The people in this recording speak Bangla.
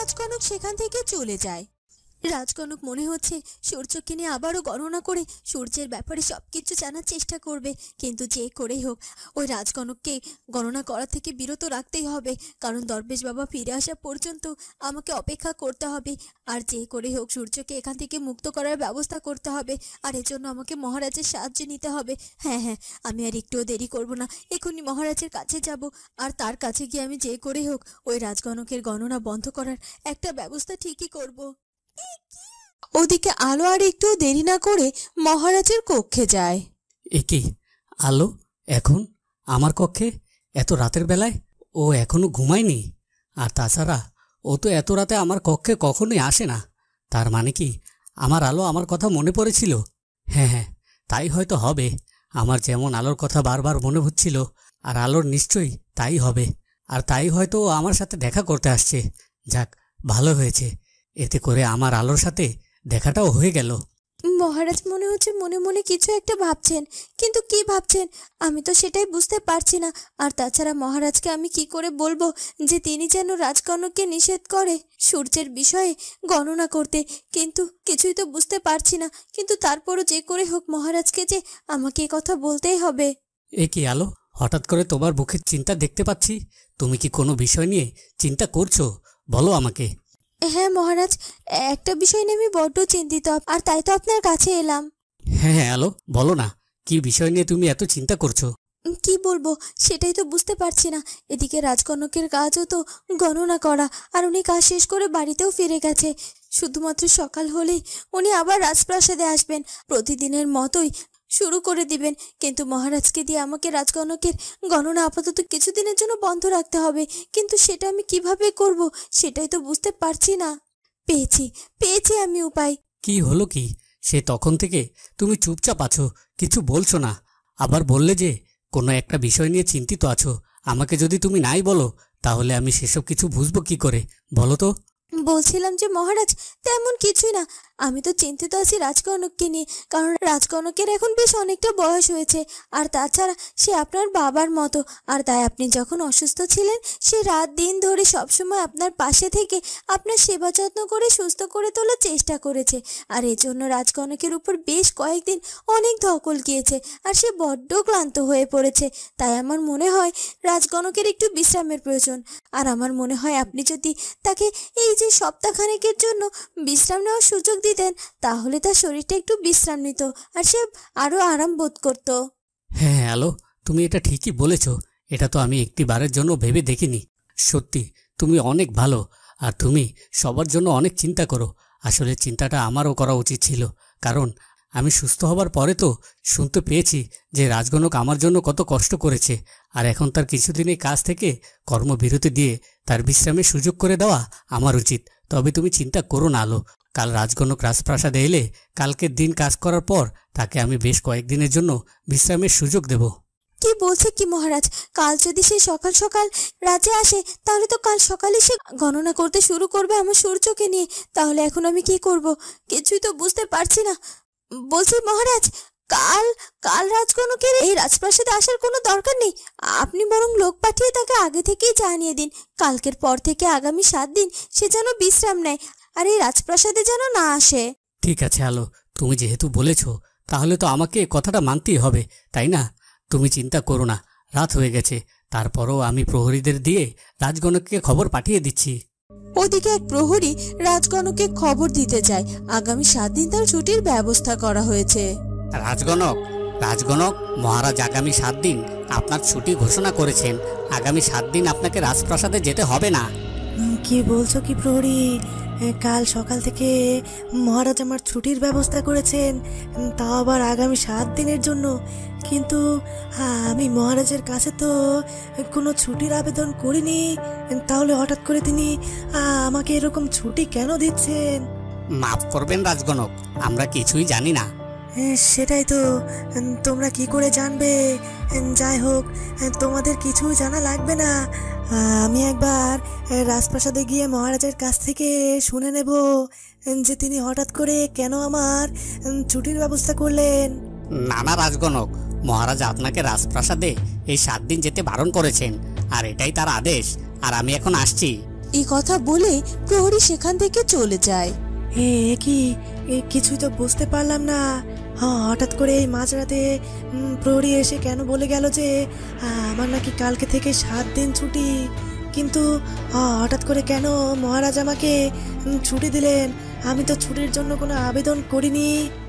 রাজকনক সেখান থেকে চলে যায়। রাজকনক মনে হচ্ছে সূর্যকে নিয়ে আবারও গণনা করে সূর্যের ব্যাপারে সবকিছু জানার চেষ্টা করবে, কিন্তু যে করেই হোক ওই রাজকনককে গণনা করা থেকে বিরত রাখতেই হবে, কারণ দরবেশ বাবা ফিরে আসা পর্যন্ত আমাকে অপেক্ষা করতে হবে। আর যে করেই হোক সূর্যকে এখান থেকে মুক্ত করার ব্যবস্থা করতে হবে, আর এর জন্য আমাকে মহারাজের সাহায্য নিতে হবে। হ্যাঁ হ্যাঁ, আমি আর একটুও দেরি করব না, এখনই মহারাজের কাছে যাব, আর তার কাছে গিয়ে আমি যে করেই হোক ওই রাজকনকের গণনা বন্ধ করার একটা ব্যবস্থা ঠিকই করব। ওদিকে আলো আর একটু দেরি না করে মহারাজের কক্ষে যায়। একি আলো এখন আমার কক্ষে এত রাতের বেলায়? ও এখনো ঘুমায়নি? আর তাছাড়া ও তো এত রাতে আমার কক্ষে কখনোই আসে না। তার মানে কি আমার আলো আমার কথা মনে পড়েছিল? হ্যাঁ হ্যাঁ, তাই হয়তো হবে। আমার যেমন আলোর কথা বারবার মনে হচ্ছিল, আর আলোর নিশ্চয়ই তাই হবে। আর তাই হয়তো ও আমার সাথে দেখা করতে আসছে। যাক, ভালো হয়েছে, এতে করে আমার আলোর সাথে দেখাটাও হয়ে গেল। মহারাজ মনে হচ্ছে মনে মনে কিছু একটা ভাবছেন, কিন্তু কি ভাবছেন আমি তো সেটাই বুঝতে পারছি না। আর তাছাড়া মহারাজকে আমি কি করে বলবো যে তিনি যেন রাজকনককে নিষেধ করে সূর্যের বিষয়ে গণনা করতে, কিন্তু কিছুই তো বুঝতে পারছি না। কিন্তু তারপরও যে করে হোক মহারাজকে যে আমাকে এই কথা বলতেই হবে। এ কি আলো, হঠাৎ করে তোমার মুখে চিন্তা দেখতে পাচ্ছি। তুমি কি কোনো বিষয় নিয়ে চিন্তা করছো? বলো আমাকে। হ্যাঁ মহারাজ, একটা বিষয় নিয়ে আমি বড্ড চিন্তিত, আর তাই তো আপনার কাছে এলাম। হ্যাঁ হ্যাঁ আলো, বলো না, কি বিষয় নিয়ে তুমি এত চিন্তা করছো? কি বলবো সেটাই তো বুঝতে পারছি না। এদিকে রাজকনকের কাজও তো গণনা করা, আর উনি কাজ শেষ করে বাড়িতেও ফিরে গেছে। শুধুমাত্র সকাল হলেই উনি আবার রাজপ্রাসাদে আসবেন, প্রতিদিনের মতোই শুরু করে দিবেন। কিন্তু মহারাজকে দিয়ে আমাকে রাজকনকের গণনা আপাতত কিছুদিনের জন্য বন্ধ রাখতে হবে, কিন্তু সেটা আমি কিভাবে করব সেটাই তো বুঝতে পারছি না। পেয়েছি আমি উপায়। কি হলো কি? সে তখন থেকে তুমি চুপচাপ আছো, কিছু বলছো না। আবার বললে যে কোনো একটা বিষয় নিয়ে চিন্তিত আছো। আমাকে যদি তুমি নাই বলো তাহলে আমি সেসব কিছু বুঝবো কি করে? বলো তো। বলছিলাম যে মহারাজ তেমন কিছুই না, আমি তো চিন্তিত আছি রাজকনককে নিয়ে, কারণ রাজকনকের এখন বেশ অনেকটা বয়স হয়েছে, আর তাছাড়া সে আপনার বাবার মতো। আর তাই আপনি যখন অসুস্থ ছিলেন সে রাত দিন ধরে সবসময় আপনার পাশে থেকে আপনার সেবা যত্ন করে সুস্থ করে তোলার চেষ্টা করেছে। আর এজন্য রাজকনকের উপর বেশ কয়েকদিন অনেক ধকল গিয়েছে, আর সে বড্ড ক্লান্ত হয়ে পড়েছে। তাই আমার মনে হয় রাজকনকের একটু বিশ্রামের প্রয়োজন। আর আমার মনে হয় আপনি যদি তাকে এই যে সপ্তাহখানেকের জন্য বিশ্রাম নেওয়ার সুযোগ দিতেন তাহলে তার শরীরটা একটু বিশ্রাম নিত, আর সে আরো আরাম বোধ করত। হ্যাঁ আলো, তুমি এটা ঠিকই বলেছ। এটা তো আমি একটিবারের জন্য ভেবে দেখিনি। সত্যি তুমি অনেক ভালো, আর তুমি সবার জন্য অনেক চিন্তা করো। আসলে চিন্তাটা আমারও করা উচিত ছিল, কারণ আমি সুস্থ হবার পরে তো শুনতে পেয়েছি যে রাজগণক আমার জন্য কত কষ্ট করেছে। আর এখন তার কিছুদিনের কাজ থেকে কর্মবিরতি দিয়ে তার বিশ্রামের সুযোগ করে দেওয়া আমার উচিত। তবে তুমি চিন্তা করো না আলো, কাল রাজগণক রাজপ্রাসাদে এলে কালকের দিন কাজ করার পর তাকে আমি বেশ কয়েকদিনের জন্য বিশ্রামের সুযোগ দেব। কি বলছে কি মহারাজ? কাল যদি সে সকাল সকাল রাজে আসে তাহলে তো কাল সকালে সে গণনা করতে শুরু করবে আমার সূর্যকে নিয়ে। তাহলে এখন আমি কি করব কিছুই তো বুঝতে পারছি না। বলছি মহারাজ, কাল কাল রাজকনকের এই রাজপ্রাসাদে আসার কোনো দরকার নেই। আপনি বরং লোক পাঠিয়ে তাকে আগে থেকেই জানিয়ে দিন কালকের পর থেকে আগামী 7 দিন সে যেন বিশ্রাম নেয়, আর এই রাজপ্রাসাদে যেন না আসে। ঠিক আছে আলো, তুমি যেহেতু বলেছ তাহলে তো আমাকে কথাটা মানতেই হবে, তাই না? তুমি চিন্তা করো না, রাত হয়ে গেছে। তারপরও আমি প্রহরীদের দিয়ে রাজগণককে খবর পাঠিয়ে দিচ্ছি। ওদিকে এক প্রহরী রাজগণককে খবর দিতে যায় আগামী 7 দিন তার ছুটির ব্যবস্থা করা হয়েছে। রাজগণক, রাজগণক, মহারাজ আগামী 7 দিন আপনার ছুটি ঘোষণা করেছেন। আগামী 7 দিন আপনাকে রাজপ্রাসাদে যেতে হবে না। কি বলছো কি প্রহরী? কাল সকাল থেকে মহারাজ আমার ছুটির ব্যবস্থা করেছেন, তাও আবার আগামী 7 দিনের জন্য। কিন্তু আমি মহারাজের কাছে তো কোনো ছুটির আবেদন করিনি, তাহলে হঠাৎ করে তিনি আমাকে এরকম ছুটি কেন দিচ্ছেন? মাফ করবেন রাজগণক, আমরা কিছুই জানি না। সেটাই তো, তোমরা কি করে জানবে? যাই হোক, তোমাদের কিছুই জানা লাগবে না। আমি একবার রাজপ্রাসাদে গিয়ে মহারাজের কাছ থেকে শুনে নেব যে তিনি হঠাৎ করে কেন আমার ছুটির ব্যবস্থা করলেন। নানা রাজগণক, মহারাজ আপনাকে রাজপ্রাসাদে এই 7 দিন যেতে বারণ করেছেন, আর এটাই তার আদেশ। আর আমি এখন আসছি। এই কথা বলে প্রহরী সেখান থেকে চলে যায়। এ কি কিছুই তো বুঝতে পারলাম না। হঠাৎ করে এই মাঝরাতে প্রহরী এসে কেন বলে গেল যে আমার নাকি কালকে থেকে 7 দিন ছুটি। কিন্তু হঠাৎ করে কেন মহারাজ আমাকে ছুটি দিলেন? আমি তো ছুটির জন্য কোনো আবেদন করিনি।